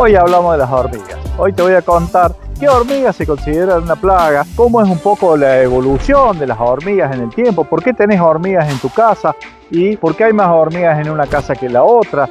Hoy hablamos de las hormigas. Hoy te voy a contar qué hormigas se consideran una plaga, cómo es un poco la evolución de las hormigas en el tiempo, por qué tenés hormigas en tu casa y por qué hay más hormigas en una casa que en la otra.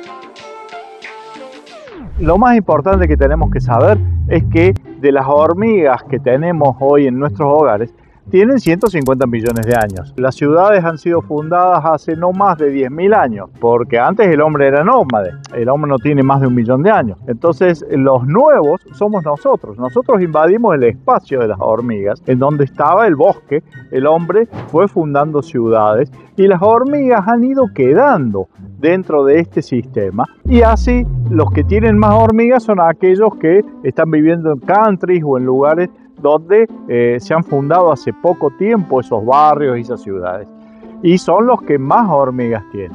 Lo más importante que tenemos que saber es que de las hormigas que tenemos hoy en nuestros hogares, tienen 150 millones de años. Las ciudades han sido fundadas hace no más de 10.000 años, porque antes el hombre era nómade, el hombre no tiene más de 1 millón de años. Entonces los nuevos somos nosotros. Nosotros invadimos el espacio de las hormigas, en donde estaba el bosque, el hombre fue fundando ciudades y las hormigas han ido quedando dentro de este sistema, y así los que tienen más hormigas son aquellos que están viviendo en countries o en lugares donde se han fundado hace poco tiempo esos barrios y esas ciudades, y son los que más hormigas tienen.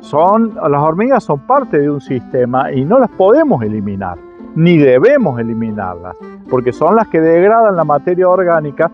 Las hormigas son parte de un sistema y no las podemos eliminar, ni debemos eliminarlas, porque son las que degradan la materia orgánica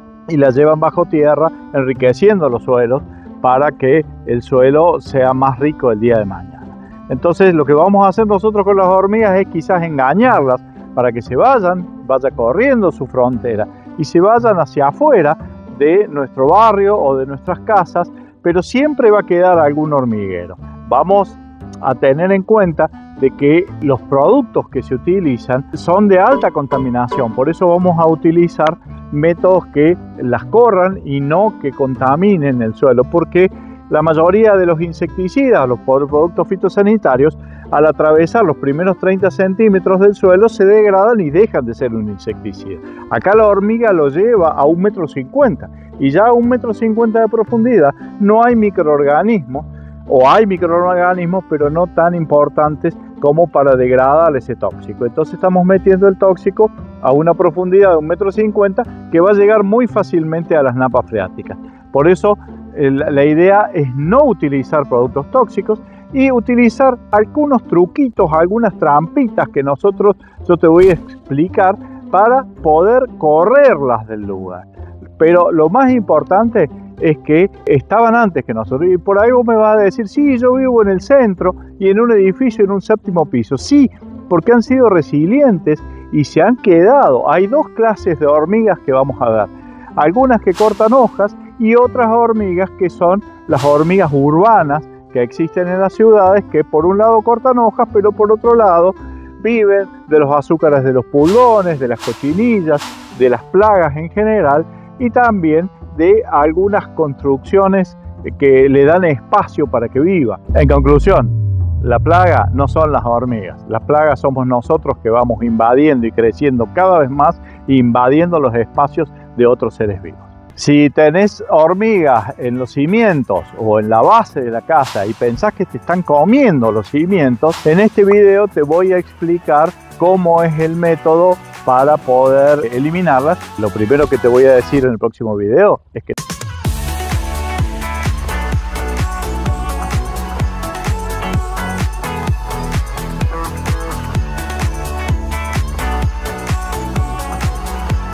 y la llevan bajo tierra, enriqueciendo los suelos para que el suelo sea más rico el día de mañana. Entonces lo que vamos a hacer nosotros con las hormigas es quizás engañarlas para que vaya corriendo su frontera y se vayan hacia afuera de nuestro barrio o de nuestras casas, pero siempre va a quedar algún hormiguero. Vamos a tener en cuenta de que los productos que se utilizan son de alta contaminación, por eso vamos a utilizar métodos que las corran y no que contaminen el suelo, porque la mayoría de los insecticidas, los productos fitosanitarios, al atravesar los primeros 30 centímetros del suelo se degradan y dejan de ser un insecticida. Acá la hormiga lo lleva a 1,50 m y ya a 1,50 m de profundidad no hay microorganismos, o hay microorganismos pero no tan importantes como para degradar ese tóxico. Entonces estamos metiendo el tóxico a una profundidad de 1,50 m que va a llegar muy fácilmente a las napas freáticas. Por eso la idea es no utilizar productos tóxicos y utilizar algunos truquitos, algunas trampitas que yo te voy a explicar para poder correrlas del lugar. Pero lo más importante es que estaban antes que nosotros, y por ahí vos me vas a decir, sí, yo vivo en el centro y en un edificio en un 7º piso. Sí, porque han sido resilientes y se han quedado. Hay dos clases de hormigas que vamos a ver, algunas que cortan hojas y otras hormigas que son las hormigas urbanas que existen en las ciudades, que por un lado cortan hojas, pero por otro lado viven de los azúcares de los pulgones, de las cochinillas, de las plagas en general, y también de algunas construcciones que le dan espacio para que viva. En conclusión, la plaga no son las hormigas, las plagas somos nosotros que vamos invadiendo y creciendo cada vez más, invadiendo los espacios de otros seres vivos. Si tenés hormigas en los cimientos o en la base de la casa y pensás que te están comiendo los cimientos, en este video te voy a explicar cómo es el método para poder eliminarlas. Lo primero que te voy a decir en el próximo video es que